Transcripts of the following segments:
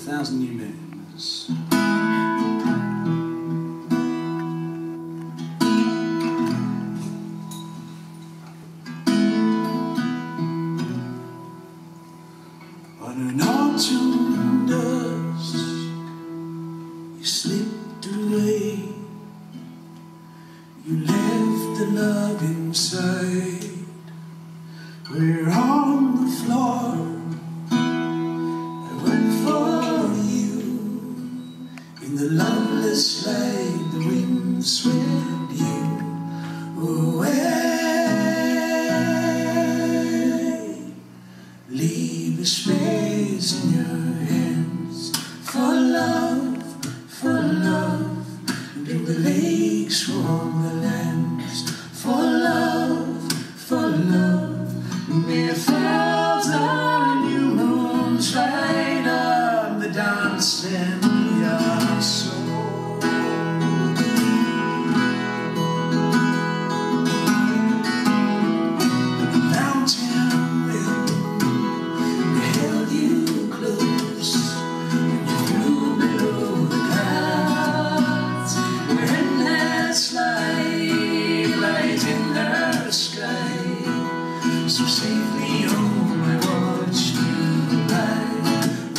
1,000 New Moons. On an autumn dusk, you slipped away. You left the love inside. We're on the floor. I went for you in the loveless light. The wind swept you away. Leave a space in your hands for love, for love. And the lakes warm the lands for love, for love. May 1,000 new moons light up the dance in your soul. The mountain wind held you close when you flew below the clouds. Where endless light in the sky. So safely home I watched you ride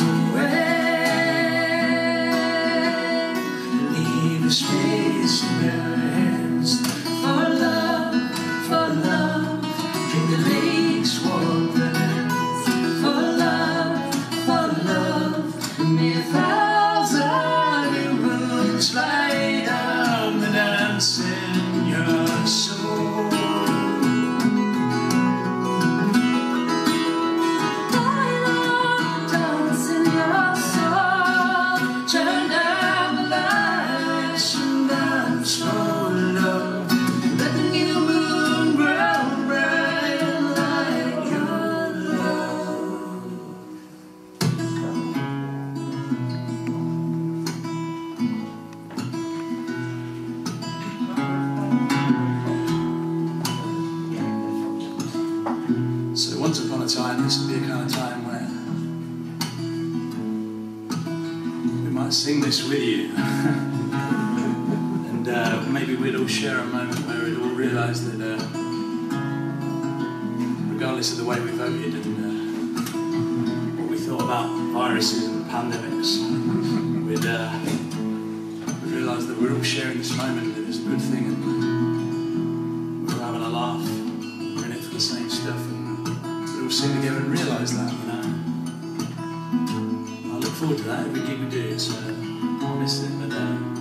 away. Leave a space in your hands for love, for love. Drink the lakes, walk the lands for love, for love. And may 1,000 new moons light up the dance in your soul. So once upon a time, this would be a kind of time where we might sing this with you. And maybe we'd all share a moment where we'd all realise that regardless of the way we voted and what we thought about viruses and pandemics, we'd realise that we're all sharing this moment, that it's a good thing, and we're having a laugh, we're in it for the same stuff, and we'd all sing together and realise that, you know. I look forward to that every gig we do, so I miss it, but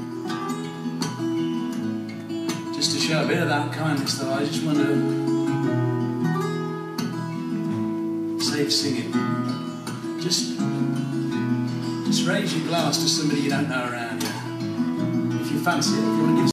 just to show a bit of that kindness, though, I just want to save singing. Just raise your glass to somebody you don't know around you. If you fancy it, if you want to give